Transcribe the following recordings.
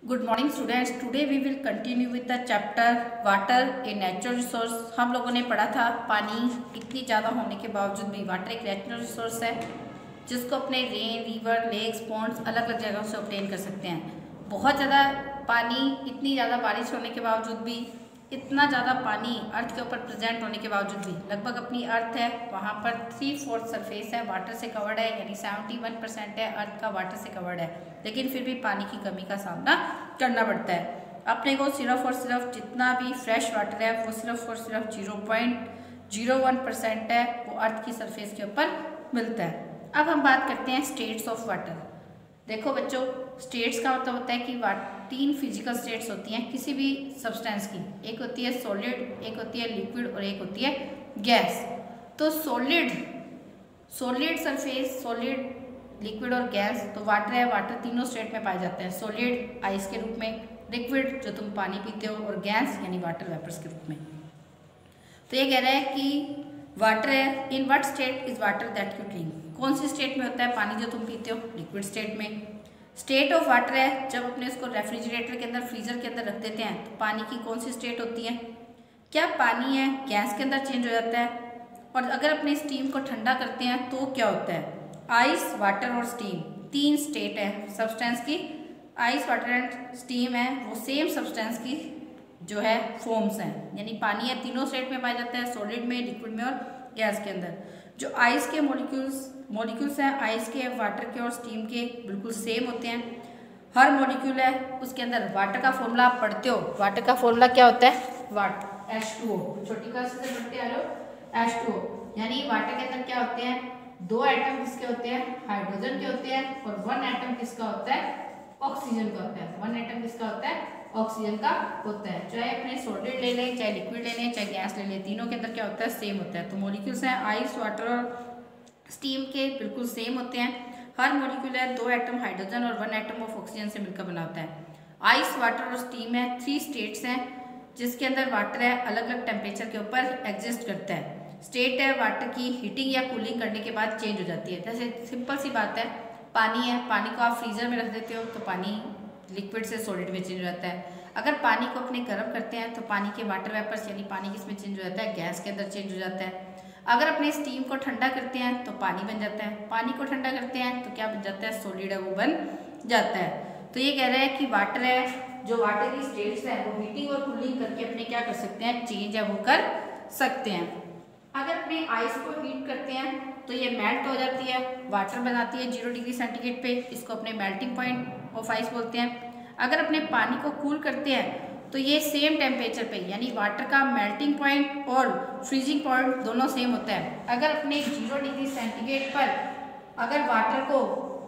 Good morning students. Today we will continue with the chapter water a natural resource. हम लोगों ने पढ़ा था पानी इतनी ज़्यादा होने के बावजूद भी वाटर एक नेचुरल रिसोर्स है जिसको अपने रेन, रिवर, लेक्स, पॉन्ड्स अलग अलग जगहों से ऑब्टेन कर सकते हैं। बहुत ज़्यादा पानी, इतनी ज़्यादा बारिश होने के बावजूद भी, इतना ज़्यादा पानी अर्थ के ऊपर प्रेजेंट होने के बावजूद भी, लगभग अपनी अर्थ है वहाँ पर 3/4 सरफेस है वाटर से कवर्ड है, यानी 71% है अर्थ का वाटर से कवर्ड है, लेकिन फिर भी पानी की कमी का सामना करना पड़ता है। अपने को सिर्फ और सिर्फ जितना भी फ्रेश वाटर है वो सिर्फ और सिर्फ 0.01% है वो अर्थ की सरफेस के ऊपर मिलता है। अब हम बात करते हैं स्टेट्स ऑफ वाटर। देखो बच्चों, स्टेट्स का मतलब होता है कि 3 फिजिकल स्टेट्स होती हैं किसी भी सब्सटेंस की। एक होती है सॉलिड, एक होती है लिक्विड और एक होती है गैस। तो सॉलिड सरफेस, सॉलिड, लिक्विड और गैस, तो वाटर है, वाटर तीनों स्टेट में पाए जाते हैं। सॉलिड आइस के रूप में, लिक्विड जो तुम पानी पीते हो, और गैस यानी वाटर वेपर्स के रूप में। तो ये कह रहा है कि वाटर है, in what state is water that you drink. कौन सी स्टेट में होता है पानी जो तुम पीते हो? लिक्विड स्टेट में। स्टेट ऑफ वाटर है, जब अपने इसको रेफ्रिजरेटर के अंदर, फ्रीजर के अंदर रख देते हैं तो पानी की कौन सी स्टेट होती है? क्या पानी है गैस के अंदर चेंज हो जाता है? और अगर अपने स्टीम को ठंडा करते हैं तो क्या होता है? आइस, वाटर और स्टीम, 3 स्टेट है सब्सटेंस की। आइस, वाटर एंड स्टीम है वो सेम सब्सटेंस की जो है फॉर्म्स हैं, यानी पानी है तीनों स्टेट में पाया जाता है, सॉलिड में, लिक्विड में और गैस के अंदर। जो आइस के मॉलिक्यूल्स हैं, आइस के, वाटर के और स्टीम के बिल्कुल सेम होते हैं। हर मॉलिक्यूल है उसके अंदर वाटर का फॉर्मूला आप पढ़ते हो। वाटर का फॉर्मूला क्या होता है? Water, H2O। छोटी क्लास से पढ़ते आ रहे हो, H2O। यानी वाटर के अंदर क्या होते हैं? 2 एटम किसके होते हैं? हाइड्रोजन के होते हैं। और 1 एटम किसका होता है? ऑक्सीजन का होता है। 1 एटम किसका होता है? ऑक्सीजन का होता है। चाहे अपने सॉलिड ले लें, चाहे लिक्विड ले लें, चाहे गैस ले लें, तीनों के अंदर क्या होता है? सेम होता है। तो मॉलिक्यूल्स हैं आइस, वाटर और स्टीम के बिल्कुल सेम होते हैं। हर मॉलिक्यूल है 2 एटम हाइड्रोजन और 1 एटम ऑफ ऑक्सीजन से मिलकर बना होता है। आइस, वाटर और स्टीम है 3 स्टेट्स हैं जिसके अंदर वाटर है अलग अलग टेम्परेचर के ऊपर एग्जिस्ट करता है। स्टेट है वाटर की हीटिंग या कूलिंग करने के बाद चेंज हो जाती है। जैसे सिंपल सी बात है, पानी है, पानी को आप फ्रीजर में रख देते हो तो पानी लिक्विड से सॉलिड में चेंज हो जाता है। अगर पानी को अपने गर्म करते हैं तो पानी के वाटर वेपर्स यानी पानी किसमें चेंज हो जाता है? गैस के अंदर चेंज हो जाता है। अगर अपने स्टीम को ठंडा करते हैं तो पानी बन जाता है। पानी को ठंडा करते हैं तो क्या बन जाता है? सॉलिड है वो बन जाता है। तो ये कह रहा है कि वाटर है, जो वाटर की स्टेट्स है वो हीटिंग और कूलिंग करके अपने क्या कर सकते हैं? चेंज है वो कर सकते हैं। अगर अपने आइस को हीट करते हैं तो ये मेल्ट हो जाती है, वाटर बनाती है 0 डिग्री सेंटीग्रेड पे, इसको अपने मेल्टिंग पॉइंट ऑफ आइस बोलते हैं। अगर अपने पानी को कूल करते हैं तो ये सेम टेम्परेचर पे, यानी वाटर का मेल्टिंग पॉइंट और फ्रीजिंग पॉइंट दोनों सेम होता है। अगर अपने 0 डिग्री सेंटीग्रेड पर अगर वाटर को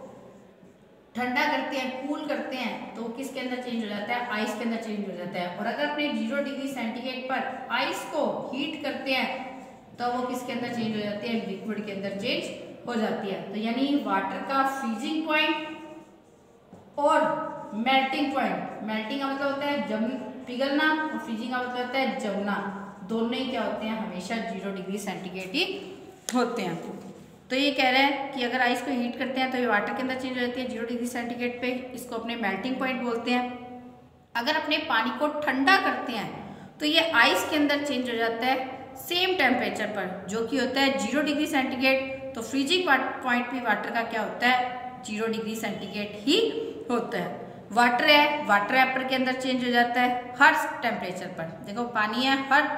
ठंडा करते हैं, कूल करते हैं, तो किसके अंदर चेंज हो जाता है? आइस के अंदर चेंज हो जाता है। और अगर अपने 0 डिग्री सेंटीग्रेड पर आइस को हीट करते हैं तो वो किसके अंदर चेंज हो जाती है? लिक्विड के अंदर चेंज हो जाती है। तो यानी वाटर का फ्रीजिंग पॉइंट और मेल्टिंग पॉइंट, मेल्टिंग का मतलब होता है जम, पिघलना, और फ्रीजिंग का मतलब होता है जमना, दोनों ही क्या होते हैं? हमेशा 0 डिग्री सेंटीग्रेड ही होते हैं। तो ये कह रहा है कि अगर आइस को हीट करते हैं तो ये वाटर के अंदर चेंज हो जाती है 0 डिग्री सेंटीग्रेड पे, इसको अपने मेल्टिंग पॉइंट बोलते हैं। अगर अपने पानी को ठंडा करते हैं तो ये आइस के अंदर चेंज हो जाता है सेम टेम्परेचर पर, जो कि होता है 0 डिग्री सेंटीग्रेड। तो फ्रीजिंग पॉइंट भी वाटर का क्या होता है? 0 डिग्री सेंटीग्रेड ही होता है। वाटर है, वाटर वेपर के अंदर चेंज हो जाता है हर टेम्परेचर पर। देखो पानी है हर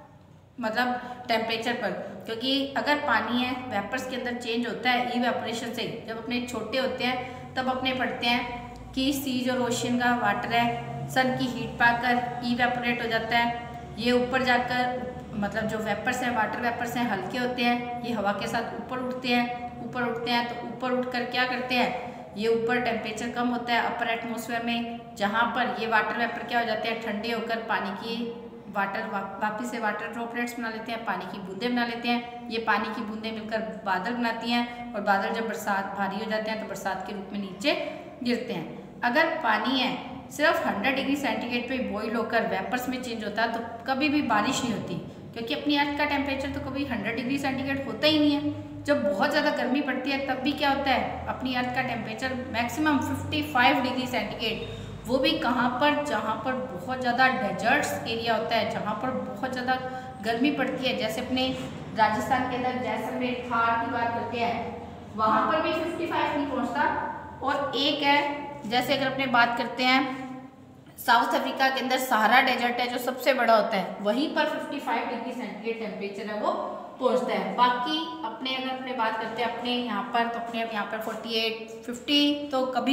मतलब टेम्परेचर पर, क्योंकि अगर पानी है वेपर्स के अंदर चेंज होता है इवेपोरेशन से। जब अपने छोटे होते हैं तब अपने पढ़ते हैं कि सीज और ओशियन का वाटर है सन की हीट पाकर इवेपोरेट हो जाता है। ये ऊपर जाकर मतलब जो वेपर्स हैं, वाटर वेपर्स हैं, हल्के होते हैं, ये हवा के साथ ऊपर उठते हैं। ऊपर उठते हैं तो ऊपर उठकर क्या करते हैं? ये ऊपर टेम्परेचर कम होता है अपर एटमॉस्फेयर में, जहाँ पर ये वाटर वेपर क्या हो जाते हैं? ठंडे होकर पानी की वाटर वापिस से वाटर ड्रॉपलेट्स बना लेते हैं, पानी की बूंदें बना लेते हैं। ये पानी की बूंदें मिलकर बादल बनाती हैं, और बादल जब बरसात भारी हो जाते हैं तो बरसात के रूप में नीचे गिरते हैं। अगर पानी है सिर्फ 100 डिग्री सेंटीग्रेड पे बॉइल होकर वेपर्स में चेंज होता है तो कभी भी बारिश नहीं होती, क्योंकि अपनी अर्थ का टेम्परेचर तो कभी 100 डिग्री सेंटीग्रेड होता ही नहीं है। जब बहुत ज़्यादा गर्मी पड़ती है तब भी क्या होता है? अपनी अर्थ का टेम्परेचर मैक्सिमम 55 डिग्री सेंटीग्रेड वो भी कहाँ पर, जहाँ पर बहुत ज़्यादा डेजर्ट्स एरिया होता है, जहाँ पर बहुत ज़्यादा गर्मी पड़ती है, जैसे अपने राजस्थान के अंदर जैसलमेर थार की बात करते हैं, वहाँ पर भी 55 नहीं पहुँचता। और एक है जैसे अगर अपने बात करते हैं साउथ अफ्रीका के अंदर सहारा डेजर्ट है जो सबसे बड़ा होता है, वहीं पर 55 डिग्री सेंटीग्रेड टेम्परेचर है वो पहुँचता है। बाकी अपने अगर अपने बात करते हैं अपने यहाँ पर, तो अपने यहाँ पर 48 50 तो कभी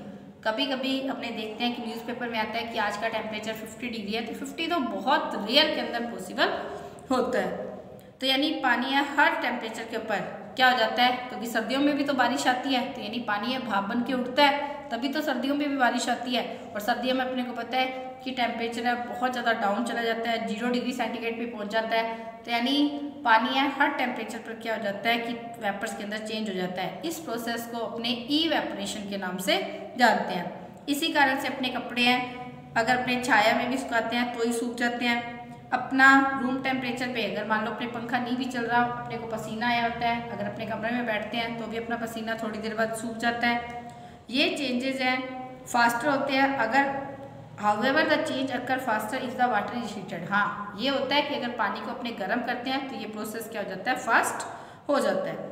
कभी अपने देखते हैं कि न्यूज़पेपर में आता है कि आज का टेम्परेचर 50 डिग्री है, तो 50 तो बहुत रेयर के अंदर पॉसिबल होता है। तो यानी पानी है हर टेम्परेचर के ऊपर क्या हो जाता है, क्योंकि सर्दियों में भी तो बारिश आती है, तो यानी पानी है भाप बन के उठता है, तभी तो सर्दियों में भी बारिश आती है। और सर्दियों में अपने को पता है कि टेम्परेचर है बहुत ज़्यादा डाउन चला जाता है, 0 डिग्री सेंटीग्रेड पे पहुंच जाता है। तो यानी पानी है हर टेम्परेचर पर क्या हो जाता है कि वेपर्स के अंदर चेंज हो जाता है। इस प्रोसेस को अपने इवेपोरेशन के नाम से जानते हैं। इसी कारण से अपने कपड़े हैं अगर अपने छाया में भी सुखाते हैं तो ही सूख जाते हैं। अपना रूम टेम्परेचर पे अगर मान लो अपने पंखा नहीं भी चल रहा, अपने को पसीना आया होता है, अगर अपने कमरे में बैठते हैं तो भी अपना पसीना थोड़ी देर बाद सूख जाता है। ये चेंजेस हैं फास्टर होते हैं। अगर however the change occur faster is the water is heated, हाँ ये होता है कि अगर पानी को अपने गर्म करते हैं तो ये प्रोसेस क्या हो जाता है, फास्ट हो जाता है।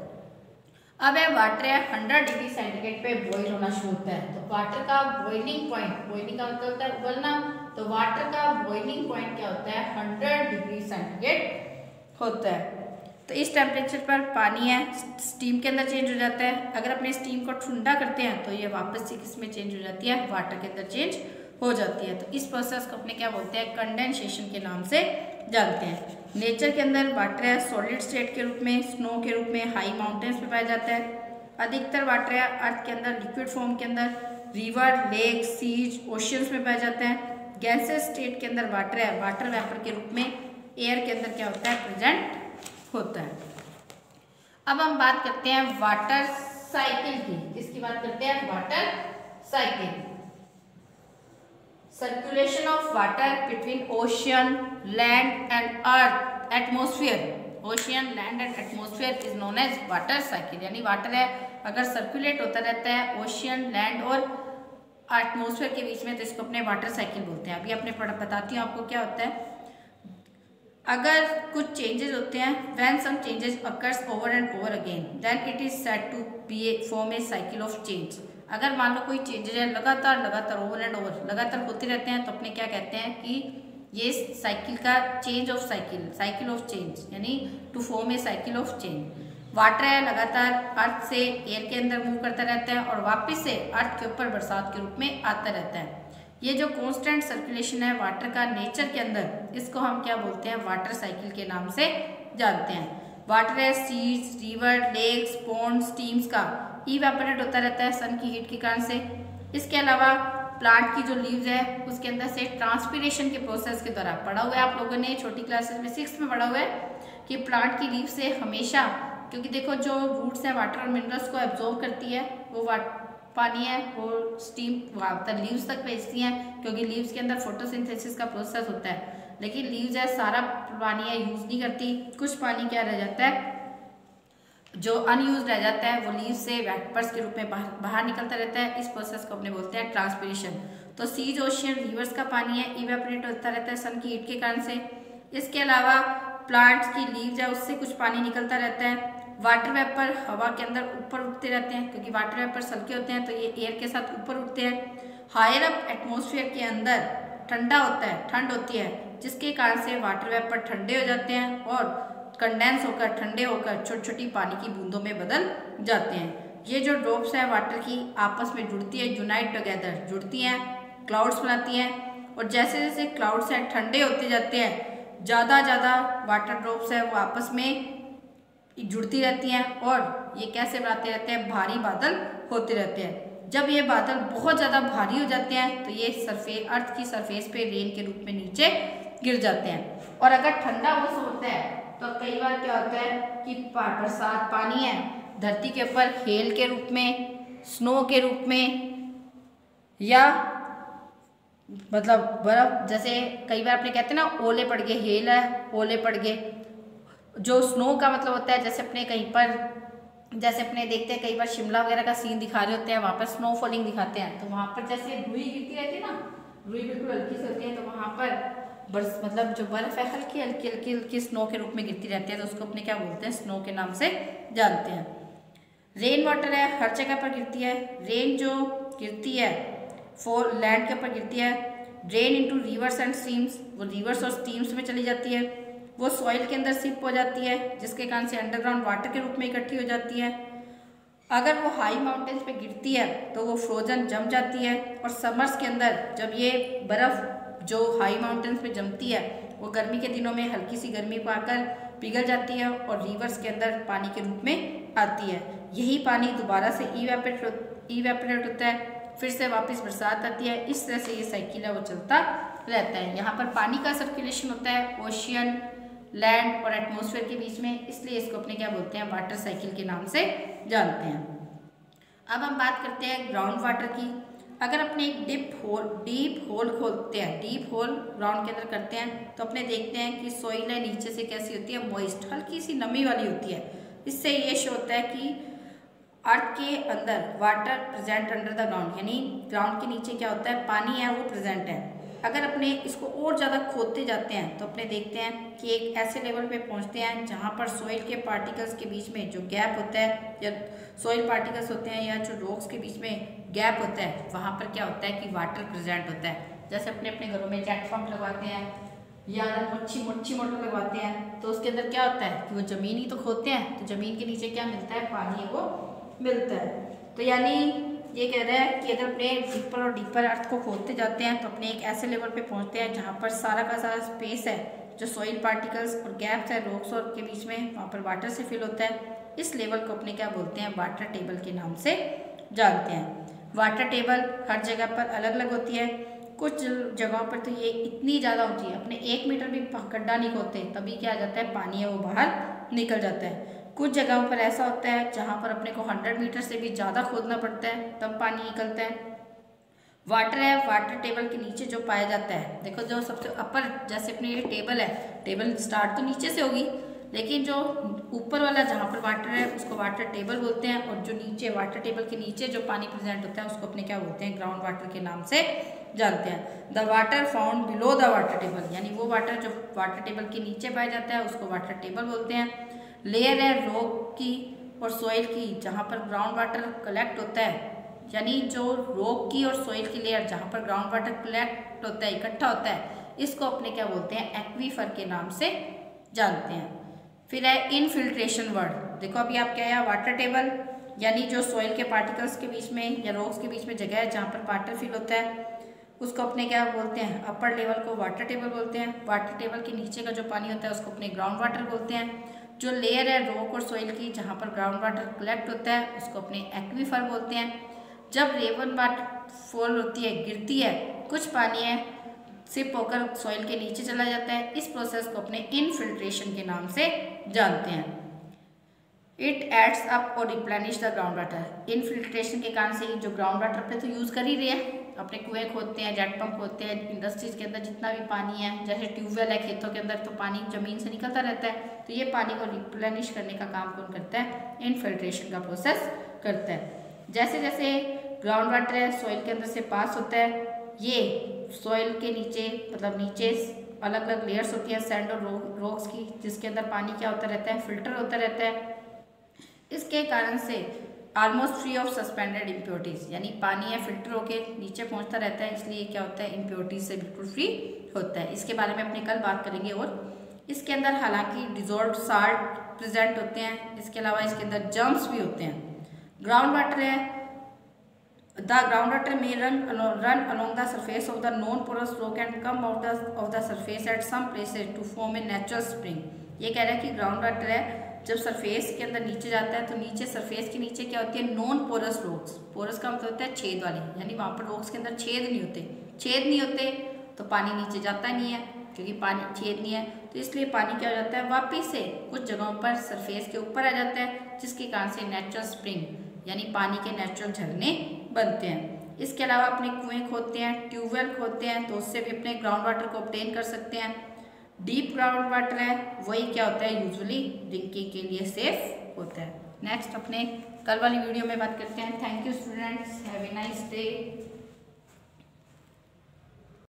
अब है वाटर है 100 डिग्री सेंटीग्रेड पे बॉईल होना शुरू होता है। तो वाटर का बॉइलिंग पॉइंट, बॉइलिंग का मतलब होता है उबलना, तो वाटर का बॉइलिंग पॉइंट क्या होता है, 100 डिग्री सेंटीग्रेड होता है। तो इस टेम्परेचर पर पानी है स्टीम के अंदर चेंज हो जाता है। अगर अपने स्टीम को ठंडा करते हैं तो ये वापस से किसमें चेंज हो जाती है, वाटर के अंदर चेंज हो जाती है। तो इस प्रोसेस को अपने क्या बोलते हैं, कंडेंसेशन के नाम से जानते हैं। नेचर के अंदर वाटर है सॉलिड स्टेट के रूप में, स्नो के रूप में हाई माउंटेन्स पे पाया जाता है। अधिकतर वाटर है अर्थ के अंदर लिक्विड फॉर्म के अंदर, रिवर, लेक, सीज, ओशियंस में पाया जाता है। गैसेस स्टेट के अंदर वाटर है वाटर वेपर के रूप में एयर के अंदर क्या होता है, प्रेजेंट होता है। अब हम बात करते हैं वाटर साइकिल की। किसकी बात करते हैं, water cycle. Circulation of water between ocean, land and earth atmosphere. Ocean, land and atmosphere is known as water cycle. यानी वाटर है अगर सर्कुलेट होता रहता है ओशियन, लैंड और एटमोस्फेयर के बीच में, तो इसको अपने वाटर साइकिल बोलते हैं। अभी अपने बताती हूँ आपको क्या होता है। अगर कुछ चेंजेस होते हैं, when some changes occurs over and over again then it is said to be a form a cycle of change. अगर मान लो कोई चेंजेस है लगातार ओवर एंड ओवर लगातार होते रहते हैं, तो अपने क्या कहते हैं कि ये साइकिल का change of cycle of change, यानी to form a cycle of change. Water है लगातार अर्थ से एयर के अंदर मूव करता रहता है और वापस से अर्थ के ऊपर बरसात के रूप में आता रहता है। ये जो कांस्टेंट सर्कुलेशन है वाटर का नेचर के अंदर, इसको हम क्या बोलते हैं, वाटर साइकिल के नाम से जानते हैं। वाटर है seas, river, lakes, pond, streams का इवेपोरेट होता रहता है सन की हीट के कारण से। इसके अलावा प्लांट की जो लीव्स है उसके अंदर से ट्रांसपीरेशन के प्रोसेस के द्वारा पढ़ा हुआ है आप लोगों ने छोटी क्लासेस में 6th में पढ़ा हुआ है कि प्लांट की लीव से हमेशा, क्योंकि देखो जो रूट्स है वाटर और मिनरल्स को एब्जॉर्ब करती है, वो पानी है वो स्टीम लीव्स तक भेजती हैं, क्योंकि लीव्स के अंदर फोटोसिंथेसिस का प्रोसेस होता है। लेकिन लीव्स है सारा पानी है यूज नहीं करती, कुछ पानी क्या रह जाता है जो अनयूज रह जाता है, वो लीव से वेपर्स के रूप में बाहर निकलता रहता है। इस प्रोसेस को अपने बोलते हैं ट्रांसपीरेशन। तो सीज, ओशियन, रिवर्स का पानी है इवेपोरेट होता रहता है सन की हीट के कारण से। इसके अलावा प्लांट्स की लीव्स है उससे कुछ पानी निकलता रहता है। वाटर वेपर हवा के अंदर ऊपर उठते रहते हैं, क्योंकि वाटर वेपर हल्के होते हैं तो ये एयर के साथ ऊपर उठते हैं। हायर अप एटमॉस्फेयर के अंदर ठंडा होता है, ठंड होती है, जिसके कारण से वाटर वेपर ठंडे हो जाते हैं और कंडेंस होकर ठंडे होकर छोटी छोटी पानी की बूंदों में बदल जाते हैं। ये जो ड्रॉप्स है वाटर की आपस में जुड़ती है, यूनाइट टुगेदर जुड़ती हैं, क्लाउड्स बनाती हैं। और जैसे जैसे क्लाउड्स हैं ठंडे होते जाते हैं, ज़्यादा वाटर ड्रॉप्स है वो आपस में जुड़ती रहती हैं और ये कैसे बनाते रहते हैं, भारी बादल होते रहते हैं। जब ये बादल बहुत ज़्यादा भारी हो जाते हैं तो ये अर्थ की सरफेस पे रेन के रूप में नीचे गिर जाते हैं। और अगर ठंडा मौसम होता है तो कई बार क्या होता है कि बरसात पानी है धरती के ऊपर हेल के रूप में, स्नो के रूप में, या मतलब बर्फ, जैसे कई बार अपने कहते हैं ना ओले पड़ गए, हेल है ओले पड़ गए। जो स्नो का मतलब होता है जैसे अपने कहीं पर जैसे अपने देखते हैं कई बार शिमला वगैरह का सीन दिखा रहे होते हैं, वहाँ पर स्नो फॉलिंग दिखाते हैं, तो वहाँ पर जैसे रुई गिरती रहती है ना, रुई बिल्कुल हल्की से होती है, तो वहाँ पर बर्फ मतलब जो बर्फ है हल्की हल्की हल्की हल्की स्नो के रूप में गिरती रहती है, तो उसको अपने क्या बोलते हैं, स्नो के नाम से जानते हैं। रेन वाटर है, हर जगह पर गिरती है। रेन जो गिरती है फॉल लैंड के ऊपर गिरती है। Drain into rivers and streams, वो रिवर्स और स्ट्रीम्स में चली जाती है। वो सॉइल के अंदर सिप हो जाती है, जिसके कारण से अंडरग्राउंड वाटर के रूप में इकट्ठी हो जाती है। अगर वो हाई माउंटेन्स पे गिरती है तो वो फ्रोजन जम जाती है, और समर्स के अंदर जब ये बर्फ़ जो हाई माउंटेन्स पे जमती है वो गर्मी के दिनों में हल्की सी गर्मी पाकर पिघल जाती है और रिवर्स के अंदर पानी के रूप में आती है। यही पानी दोबारा से इवेपोरेट होता है, फिर से वापस बरसात आती है। इस तरह से ये साइकिल है वो चलता रहता है। यहाँ पर पानी का सर्कुलेशन होता है ओशियन, लैंड और एटमॉस्फेयर के बीच में, इसलिए इसको अपने क्या बोलते हैं, वाटर साइकिल के नाम से जानते हैं। अब हम बात करते हैं ग्राउंड वाटर की। अगर अपने एक डीप होल खोलते हैं, डीप होल ग्राउंड के अंदर करते हैं, तो अपने देखते हैं कि सॉइल है नीचे से कैसी होती है, मॉइस्ट, हल्की सी नमी वाली होती है। इससे ये शो होता है कि अर्थ के अंदर water present under the ground, यानी ग्राउंड के नीचे क्या होता है, पानी है वो प्रेजेंट है। अगर अपने इसको और ज़्यादा खोदते जाते हैं तो अपने देखते हैं कि एक ऐसे लेवल पे पहुंचते हैं जहां पर सॉइल के पार्टिकल्स के बीच में जो गैप होता है, या सॉइल पार्टिकल्स होते हैं या जो रॉक्स के बीच में गैप होता है, वहां पर क्या होता है कि वाटर प्रेजेंट होता है। जैसे अपने अपने घरों में जेट पंप लगवाते हैं या मच्छी मोटर लगवाते हैं, तो उसके अंदर क्या होता है कि वो ज़मीन ही तो खोदते हैं, तो ज़मीन के नीचे क्या मिलता है, पानी है वो मिलता है। तो यानी ये कह रहा है कि अगर अपने डीपर और डीपर अर्थ को खोदते जाते हैं तो अपने एक ऐसे लेवल पे पहुंचते हैं जहां पर सारा का सारा स्पेस है जो सॉइल पार्टिकल्स और गैप्स है रॉक्स और के बीच में, वहां पर वाटर से फिल होता है। इस लेवल को अपने क्या बोलते हैं, वाटर टेबल के नाम से जानते हैं। वाटर टेबल हर जगह पर अलग अलग होती है। कुछ जगहों पर तो ये इतनी ज़्यादा होती है, अपने 1 मीटर भी गड्ढा नहीं खोदते तभी क्या आ जाता है, पानी है वो बाहर निकल जाता है। कुछ जगहों पर ऐसा होता है जहाँ पर अपने को 100 मीटर से भी ज़्यादा खोदना पड़ता है तब पानी निकलता है। वाटर है, वाटर टेबल के नीचे जो पाया जाता है, देखो जो सबसे अपर, जैसे अपने ये टेबल है, टेबल स्टार्ट तो नीचे से होगी, लेकिन जो ऊपर वाला जहाँ पर वाटर है उसको वाटर टेबल बोलते हैं, और जो नीचे वाटर टेबल के नीचे जो पानी प्रेजेंट होता है उसको अपने क्या बोलते हैं, ग्राउंड वाटर के नाम से जानते हैं। The water found below the water table, यानी वो वाटर जो वाटर टेबल के नीचे पाया जाता है उसको वाटर टेबल बोलते हैं। लेयर है रॉक की और सॉइल की जहाँ पर ग्राउंड वाटर कलेक्ट होता है, यानी जो रॉक की और सॉइल की लेयर जहाँ पर ग्राउंड वाटर कलेक्ट होता है, इकट्ठा होता है, इसको अपने क्या बोलते हैं, एक्वीफर के नाम से जानते हैं। फिर है इनफिल्ट्रेशन वर्ड। देखो अभी आप क्या है, वाटर टेबल यानी जो सॉइल के पार्टिकल्स के बीच में या रॉक्स के बीच में जगह है जहाँ पर वाटर फिल होता है उसको अपने क्या बोलते हैं, अपर लेवल को वाटर टेबल बोलते हैं। वाटर टेबल के नीचे का जो पानी होता है उसको अपने ग्राउंड वाटर बोलते हैं। जो लेयर है रॉक और सॉइल की जहाँ पर ग्राउंड वाटर कलेक्ट होता है उसको अपने एक्वीफर बोलते हैं। जब रेवन वाटर फॉल होती है, गिरती है, कुछ पानी है सिप होकर सॉइल के नीचे चला जाता है, इस प्रोसेस को अपने इनफिल्ट्रेशन के नाम से जानते हैं। इट एड्स अप और replenish the ground water. Infiltration के कारण से ही जो ग्राउंड वाटर पे तो यूज़ कर ही रहे हैं, अपने कुएं खोदते हैं, जेट पंप खोदते हैं, इंडस्ट्रीज के अंदर जितना भी पानी है, जैसे ट्यूबवेल है खेतों के अंदर, तो पानी जमीन से निकलता रहता है, तो ये पानी को रिप्लेनिश करने का काम कौन करता है, इनफिल्ट्रेशन का प्रोसेस करता है। जैसे जैसे ग्राउंड वाटर है सॉइल के अंदर से पास होता है, ये सॉइल के नीचे मतलब नीचे अलग अलग लेयर्स होती हैं सैंड और रॉक्स की, जिसके अंदर पानी क्या होता रहता है, फिल्टर होता रहता है। इसके कारण से almost free of suspended impurities, यानी पानी है फिल्टर होके नीचे पहुंचता रहता है, इसलिए क्या होता है, इम्प्योरिटीज से बिल्कुल फ्री होता है। इसके बारे में अपने कल बात करेंगे। और इसके अंदर हालांकि डिजॉल्व्ड साल्ट प्रेजेंट होते हैं, इसके अलावा इसके अंदर जर्म्स भी होते हैं। ग्राउंड वाटर है, द ग्राउंड वाटर में run along the surface of the non-porous rock and come out of the surface at some places to form a natural spring। ये कह रहा है कि ग्राउंड वाटर है जब सरफेस के अंदर नीचे जाता है तो नीचे सरफेस के नीचे क्या होती है, नॉन पोरस रॉक्स। पोरस का मतलब होता है छेद वाली, यानी वहाँ पर रॉक्स के अंदर छेद नहीं होते। छेद नहीं होते तो पानी नीचे जाता नहीं है, क्योंकि पानी छेद नहीं है तो इसलिए पानी क्या हो जाता है, वापिस से कुछ जगहों पर सरफेस के ऊपर आ जाता है, जिसके कारण से नेचुरल स्प्रिंग यानी पानी के नेचुरल झरने बनते हैं। इसके अलावा अपने कुएं खोदते हैं, ट्यूबवेल खोदते हैं, तो उससे भी अपने ग्राउंड वाटर को ऑब्टेन कर सकते हैं। डीप ग्राउंड वाटर है वही क्या होता है, यूजुअली ड्रिंकिंग के लिए सेफ होता है। नेक्स्ट अपने कल वाली वीडियो में बात करते हैं। Thank you students, have a nice day.